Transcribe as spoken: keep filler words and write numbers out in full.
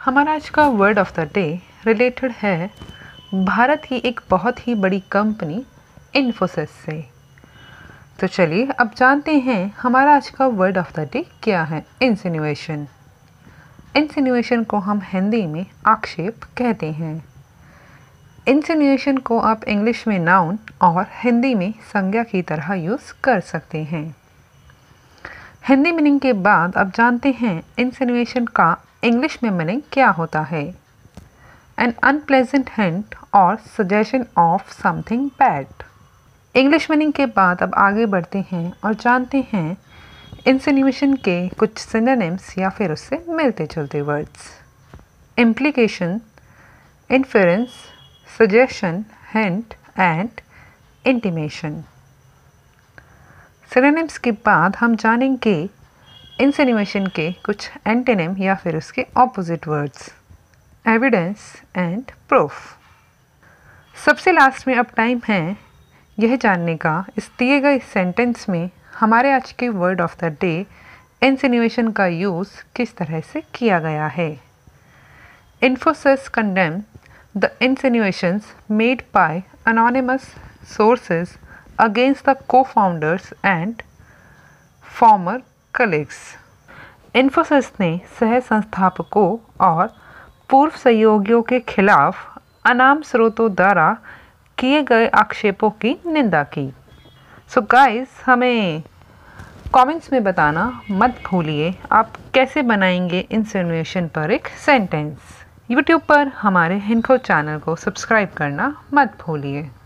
हमारा आज का word of the day related है भारत की एक बहुत ही बड़ी कंपनी इन्फोसिस से। तो चलिए अब जानते हैं हमारा आज का वर्ड ऑफ द डे क्या है। इंसिनुएशन। इंसिनुएशन को हम हिंदी में आक्षेप कहते हैं। इंसिनुएशन को आप इंग्लिश में नाउन और हिंदी में संज्ञा की तरह यूज़ कर सकते हैं। हिंदी मीनिंग के बाद अब जानते हैं इंसिनुएशन का इंग्लिश में मीनिंग क्या होता है। एन अनप्लेजेंट हिंट और suggestion of something bad. English meaning के बाद अब आगे बढ़ते हैं और जानते हैं इंसिनुएशन के कुछ सिनोनिम्स या फिर उससे मिलते जुलते words. Implication, inference, suggestion, hint and intimation. Synonyms के बाद हम जानेंगे इंसिनुएशन के कुछ एंटोनिम या फिर उसके opposite words. Evidence and proof. सबसे लास्ट में अब टाइम है यह जानने का इस दिए गए सेंटेंस में हमारे आज के word of the day insinuation का यूज़ किस तरह से किया गया है। Infosys condemned the insinuations made by anonymous sources against the co-founders and former colleagues. Infosys ने सह संस्थापकों और पूर्व सहयोगियों के खिलाफ अनाम स्रोतों द्वारा किए गए आक्षेपों की निंदा की। सो गाइस, हमें कमेंट्स में बताना मत भूलिए आप कैसे बनाएंगे इंसिनुएशन पर एक सेंटेंस। यूट्यूब पर हमारे हिनखोज चैनल को सब्सक्राइब करना मत भूलिए।